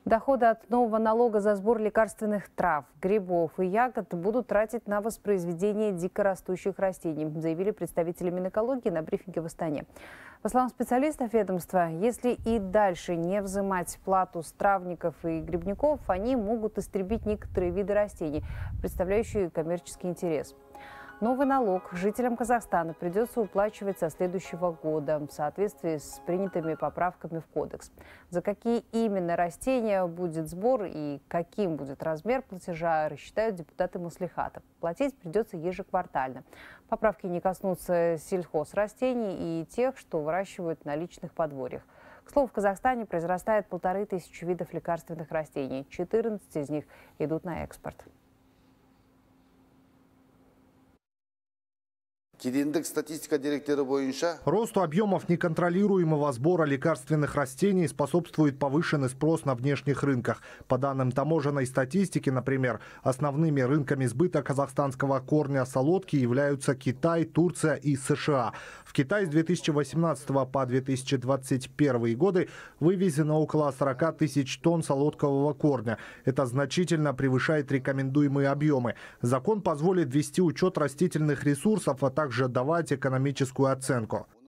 Доходы от нового налога за сбор лекарственных трав, грибов и ягод будут тратить на воспроизведение дикорастущих растений, заявили представители Минэкологии на брифинге в Астане. По словам специалистов ведомства, если и дальше не взимать плату с травников и грибников, они могут истребить некоторые виды растений, представляющие коммерческий интерес. Новый налог жителям Казахстана придется уплачивать со следующего года в соответствии с принятыми поправками в кодекс. За какие именно растения будет сбор и каким будет размер платежа, рассчитают депутаты Маслихата. Платить придется ежеквартально. Поправки не коснутся сельхозрастений и тех, что выращивают на личных подворьях. К слову, в Казахстане произрастает 1500 видов лекарственных растений. 14 из них идут на экспорт. Статистика директора бойынша. Росту объемов неконтролируемого сбора лекарственных растений способствует повышенный спрос на внешних рынках. По данным таможенной статистики, например, основными рынками сбыта казахстанского корня солодки являются Китай, Турция и США. В Китай с 2018 по 2021 годы вывезено около 40 тысяч тонн солодкового корня. Это значительно превышает рекомендуемые объемы. Закон позволит вести учет растительных ресурсов, а также давать экономическую оценку.